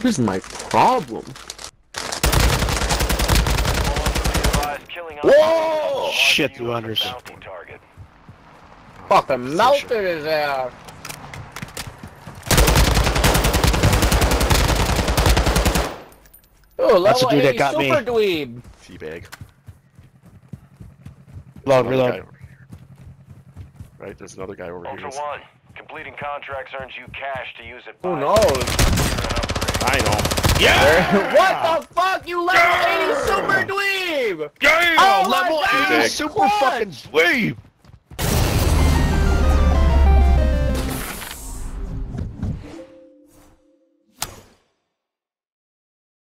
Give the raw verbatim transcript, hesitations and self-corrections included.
What is my problem? Whoa! Shit, dwanders. Fucking melted his ass. Oh, That's the level dude that eight got me. super dweeb. Teabag. Reload, Another reload. guy. Right, there's another guy over Ultra here. One, completing contracts earns you cash to use it. Who knows? I know. Yeah! What the fuck, you level eighty super dweeb! Damn! Oh my level God, eighty super clutch! fucking dweeb!